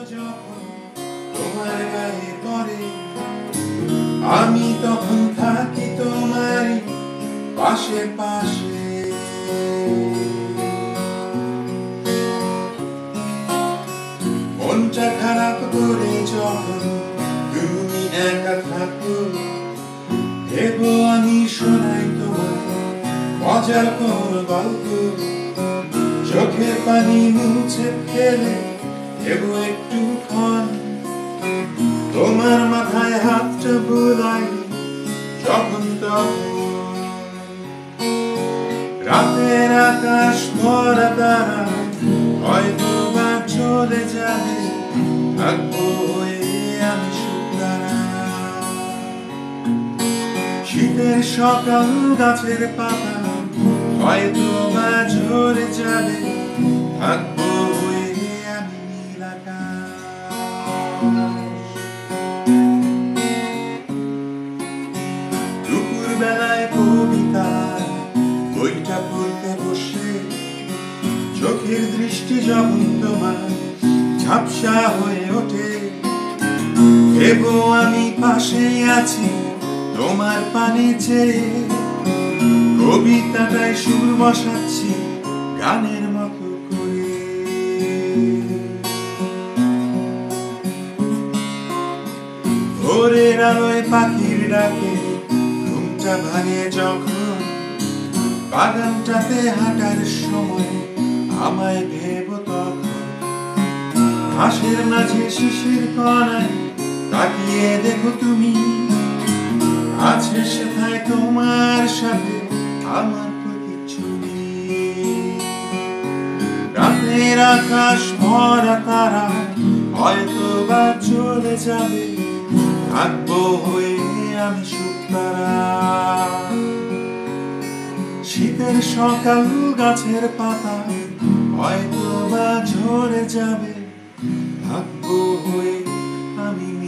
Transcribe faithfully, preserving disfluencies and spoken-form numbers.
যখন তোমার গায়ে পড়ে আমি তখন থাকি তোমার পাশে পাশে। মনটা খারাপ করে যখন তুমি একা থাকো ভেবো আমি শোনাই তোমার মজার কোন গল্প। চোখের পানি মুছে ফেলে ভেবো একটুক্ষণ তোমার মাথায় হাতটা বুলাই যখন তখন। রাতের আকাশ ভরা তারা হয়তো বা চলে যাবে থাকবো হয়ে আমি শুকতারা। শীতের সকাল গাছের পাতা হয়তো বা ঝরে যাবে থাকবো হয়ে আমি নীল আকাশ। দুপুর বেলায় কবিতা বইটা পড়তে বসে চোখের দৃষ্টি যখন তোমার ঝাপসা হয়ে ওঠে ভেবো আমি পাশেই আছি তোমার পানে চেয়ে। কবিতাটায় সুর বসাচ্ছি গানের মতো করে। ভোরের আলোয় পাখির ডাকে ঘুমটা ভাঙে যখন বাগানটাতে হাঁটার সময় আমায় ভেবো তখন। ঘাসের মাঝে শিশির কণায় তাকিয়ে দেখো তুমি আছে সেথায় তোমার সাথে আমার প্রতিচ্ছবি। রাতের আকাশ ভরা তারা হয়তো বা চলে যাবে থাকবো হয়ে আমি শুকতারা। শীতের সকাল গাছের পাতা হয়তো বা ঝরে যাবে থাকবো হয়ে আমি